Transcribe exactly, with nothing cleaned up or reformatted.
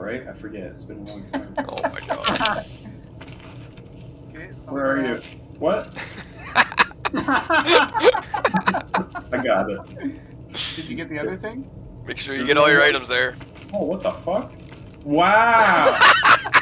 right? I forget. It's been a long time. Oh my god. Okay, Where are you? What? I got it. Did you get the other thing? Make sure you get all your items there. Oh, what the fuck? Wow!